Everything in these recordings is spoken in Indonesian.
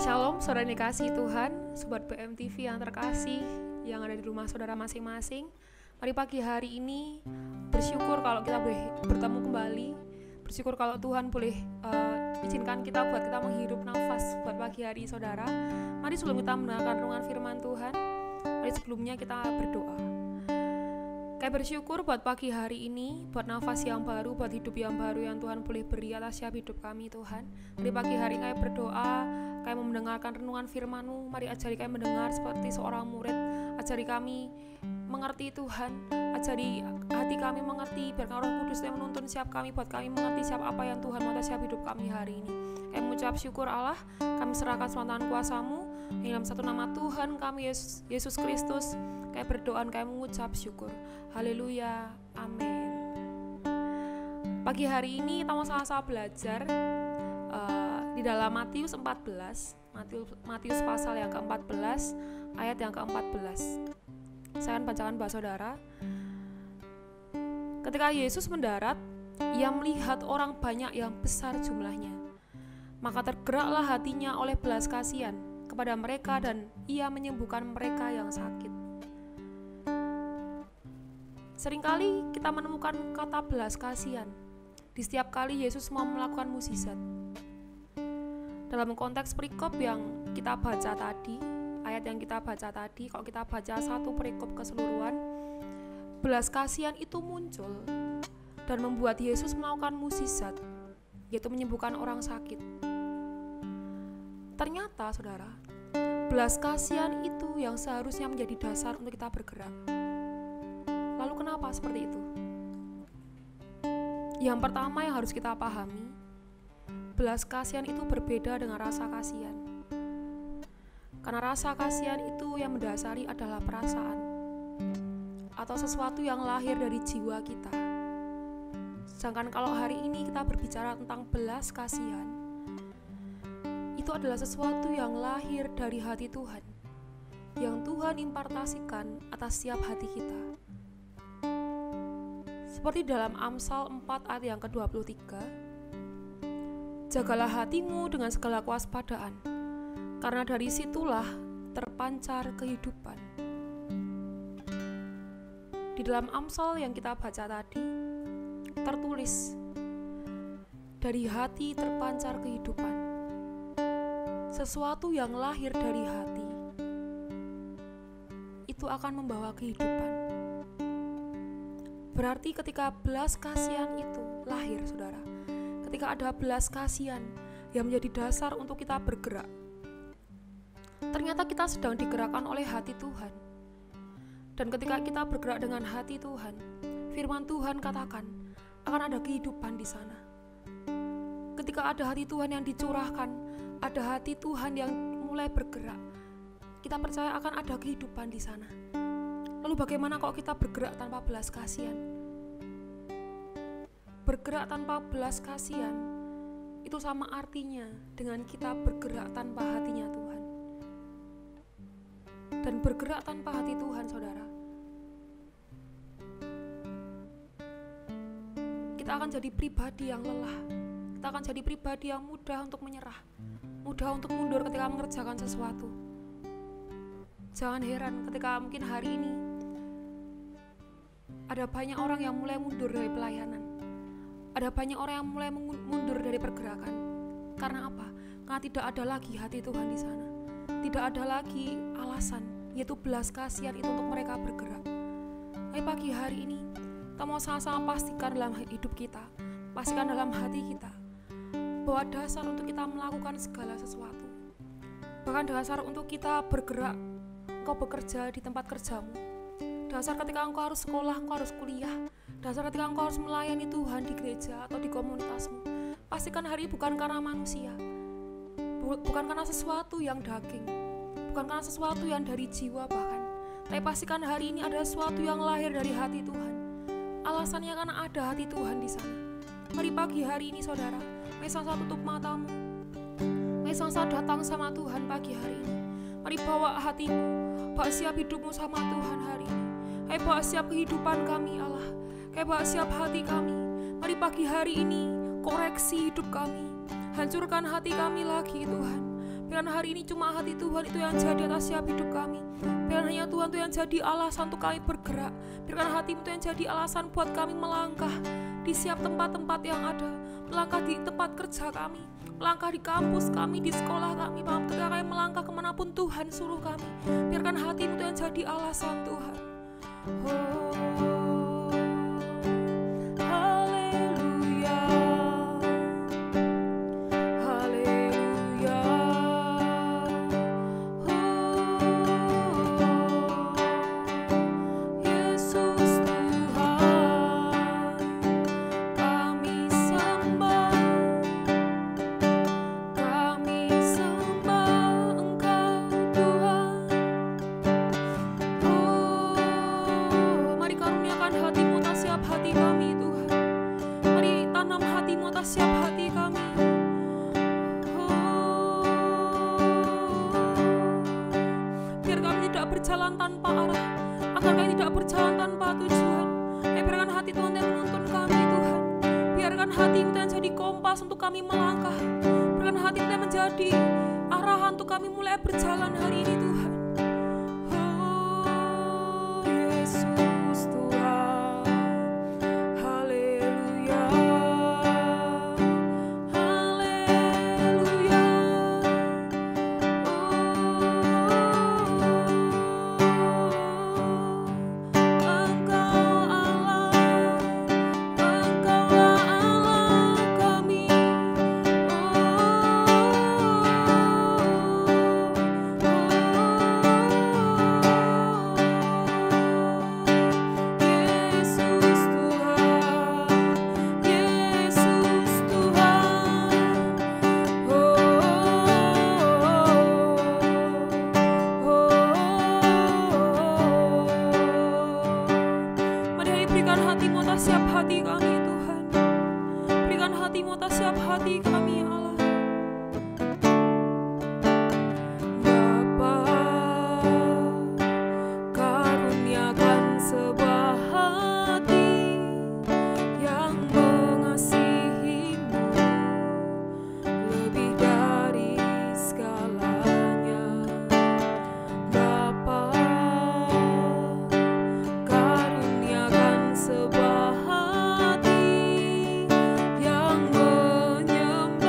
Shalom, saudara yang dikasihi Tuhan, sobat BMTV yang terkasih, yang ada di rumah saudara masing-masing. Mari pagi hari ini bersyukur kalau kita boleh bertemu kembali. Bersyukur kalau Tuhan boleh izinkan kita buat kita menghirup nafas buat pagi hari saudara. Mari sebelum kita mendengarkan renungan firman Tuhan, mari sebelumnya kita berdoa. Kayak bersyukur buat pagi hari ini, buat nafas yang baru, buat hidup yang baru yang Tuhan boleh beri atas setiap hidup kami Tuhan. Mari pagi hari kayak berdoa, kayak mau mendengarkan renungan firman-Mu. Mari ajari kami mendengar seperti seorang murid. Ajari kami mengerti Tuhan, ajari hati kami mengerti, biarkan Roh Kudus yang menuntun setiap kami, buat kami mengerti siapa apa yang Tuhan mau atas setiap hidup kami hari ini. Kami mengucap syukur Allah, kami serahkan semua tangan kuasa-Mu, dalam satu nama Tuhan kami Yesus Kristus. Kami berdoa, kami mengucap syukur. Haleluya, amin. Pagi hari ini kita mau sama-sama belajar di dalam Matius 14, Matius pasal yang ke-14, ayat yang ke-14. Saya akan bacakan buat saudara. Ketika Yesus mendarat, ia melihat orang banyak yang besar jumlahnya. Maka tergeraklah hatinya oleh belas kasihan kepada mereka dan ia menyembuhkan mereka yang sakit. Seringkali kita menemukan kata belas kasihan di setiap kali Yesus mau melakukan mukjizat. Dalam konteks perikop yang kita baca tadi, ayat yang kita baca tadi, kalau kita baca satu perikop keseluruhan, belas kasihan itu muncul dan membuat Yesus melakukan mukjizat, yaitu menyembuhkan orang sakit. Ternyata, saudara, belas kasihan itu yang seharusnya menjadi dasar untuk kita bergerak. Lalu kenapa seperti itu? Yang pertama yang harus kita pahami, belas kasihan itu berbeda dengan rasa kasihan. Karena rasa kasihan itu yang mendasari adalah perasaan atau sesuatu yang lahir dari jiwa kita. Sedangkan kalau hari ini kita berbicara tentang belas kasihan, itu adalah sesuatu yang lahir dari hati Tuhan, yang Tuhan impartasikan atas setiap hati kita. Seperti dalam Amsal 4 ayat yang ke-23, jagalah hatimu dengan segala kewaspadaan, karena dari situlah terpancar kehidupan. Di dalam Amsal yang kita baca tadi, tertulis, dari hati terpancar kehidupan. Sesuatu yang lahir dari hati, itu akan membawa kehidupan. Berarti ketika belas kasihan itu lahir, saudara, ketika ada belas kasihan yang menjadi dasar untuk kita bergerak, ternyata kita sedang digerakkan oleh hati Tuhan. Dan ketika kita bergerak dengan hati Tuhan, firman Tuhan katakan akan ada kehidupan di sana. Ketika ada hati Tuhan yang dicurahkan, ada hati Tuhan yang mulai bergerak, kita percaya akan ada kehidupan di sana. Lalu bagaimana kalau kita bergerak tanpa belas kasihan? Bergerak tanpa belas kasihan itu sama artinya dengan kita bergerak tanpa hatinya Tuhan. Dan bergerak tanpa hati Tuhan, saudara, kita akan jadi pribadi yang lelah. Kita akan jadi pribadi yang mudah untuk menyerah, mudah untuk mundur ketika mengerjakan sesuatu. Jangan heran ketika mungkin hari ini ada banyak orang yang mulai mundur dari pelayanan. Ada banyak orang yang mulai mundur dari pergerakan. Karena apa? Karena tidak ada lagi hati Tuhan di sana. Tidak ada lagi alasan, yaitu belas kasihan itu untuk mereka bergerak. Tapi pagi hari ini, kita mau sama-sama pastikan dalam hidup kita, pastikan dalam hati kita, bahwa dasar untuk kita melakukan segala sesuatu, bahkan dasar untuk kita bergerak, engkau bekerja di tempat kerjamu, dasar ketika engkau harus sekolah, engkau harus kuliah, dasar ketika engkau harus melayani Tuhan di gereja atau di komunitasmu, pastikan hari ini bukan karena manusia, bukan karena sesuatu yang daging, bukan karena sesuatu yang dari jiwa bahkan, tapi pastikan hari ini ada sesuatu yang lahir dari hati Tuhan. Alasannya karena ada hati Tuhan di sana. Mari pagi hari ini, saudara, mari sama-sama tutup matamu, mari sama-sama datang sama Tuhan pagi hari ini. Mari bawa hatimu, bawa siap hidupmu sama Tuhan hari ini. Hai, bawa siap kehidupan kami Allah, kayak bawa siap hati kami. Mari pagi hari ini koreksi hidup kami, hancurkan hati kami lagi Tuhan. Biar biarkan hari ini cuma hati Tuhan itu yang jadi atas setiap hidup kami. Biarkan hanya Tuhan itu yang jadi alasan untuk kami bergerak. Biarkan hati itu yang jadi alasan buat kami melangkah di setiap tempat-tempat yang ada, melangkah di tempat kerja kami, melangkah di kampus kami, di sekolah kami, ketika kami melangkah kemanapun Tuhan suruh kami. Biarkan hati itu yang jadi alasan Tuhan. Berjalan tanpa arah, agar kami tidak berjalan tanpa tujuan. Biarkan hati Tuhan yang menuntun kami Tuhan. Biarkan hati kita yang jadi kompas untuk kami melangkah. Biarkan hati kita menjadi arahan untuk kami mulai berjalan hari ini Tuhan. Oh Yesus Tuhan, haleluya. Siap hati kami Tuhan, berikan hati-Mu atas siap hati kami ya Allah. Bapa, karuniakan sebuah hati yang mengasihi-Mu lebih dari segalanya. Bapa, karuniakan sebuah hati yang menyembah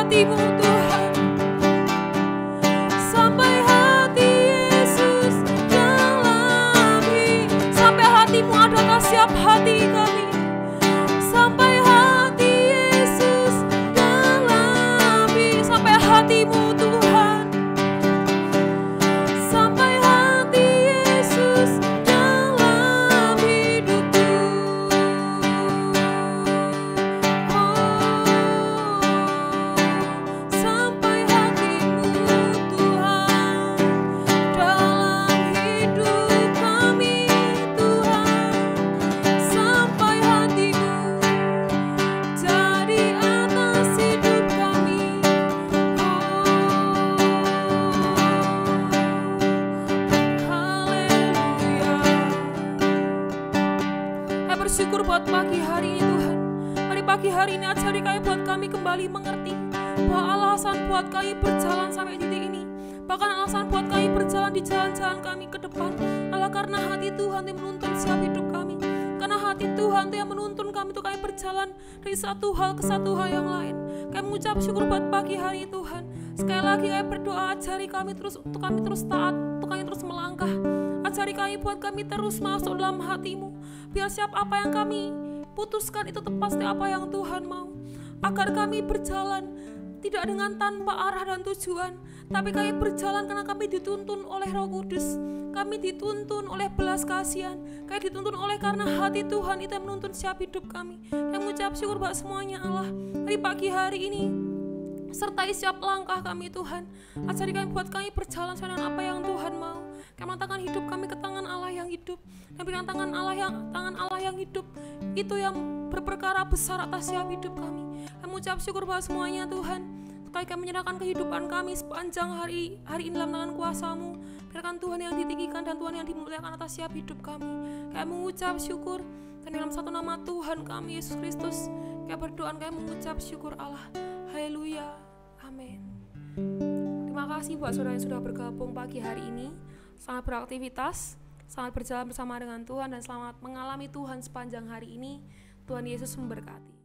hatimu Tuhan, sampai hati Yesus dalami, sampai hatimu adalah siap hati kami, sampai hati Yesus dalami, sampai hatimu Tuhan, sampai hati Yesus dalam hidupku. Sampai hatimu Tuhan dalam hidup kami Tuhan, sampai hatimu jadi atas hidup kami. Haleluya. Saya bersyukur buat pagi hari ini Tuhan. Mari pagi hari ini ajari kami buat kami kembali mengerti bahwa alasan buat kami berjalan sampai titik ini, bahkan alasan buat kami berjalan di jalan-jalan kami ke depan adalah karena hati Tuhan yang menuntun setiap hidup kami. Karena hati Tuhan yang menuntun kami untuk kami berjalan dari satu hal ke satu hal yang lain. Kami mengucap syukur buat pagi hari ini Tuhan. Sekali lagi kami berdoa, ajari kami terus untuk kami terus taat, untuk kami terus melangkah. Ajari kami buat kami terus masuk dalam hati-Mu. Biar siap apa yang kami putuskan itu tepat setiap apa yang Tuhan mau. Agar kami berjalan tidak dengan tanpa arah dan tujuan, tapi kami berjalan karena kami dituntun oleh Roh Kudus. Kami dituntun oleh belas kasihan. Kami dituntun oleh karena hati Tuhan itu yang menuntun setiap hidup kami. Yang mengucap syukur buat semuanya Allah. Dari pagi hari ini sertai setiap langkah kami Tuhan. Ajari kami buat kami berjalan sesuai dengan apa yang Tuhan mau. Kami tangan hidup kami ke tangan Allah yang hidup. Dan berikan tangan Allah yang hidup itu yang berperkara besar atas setiap hidup kami. Kami mengucap syukur buat semuanya Tuhan. Sekali kami menyerahkan kehidupan kami sepanjang hari ini dalam tangan kuasa-Mu. Biarkan Tuhan yang ditinggikan dan Tuhan yang dimuliakan atas setiap hidup kami. Kami mengucap syukur dan dalam satu nama Tuhan kami Yesus Kristus kami berdoa, kami mengucap syukur Allah. Haleluya, amin. Terima kasih buat saudara yang sudah bergabung pagi hari ini. Selamat beraktivitas, selamat berjalan bersama dengan Tuhan, dan selamat mengalami Tuhan sepanjang hari ini. Tuhan Yesus memberkati.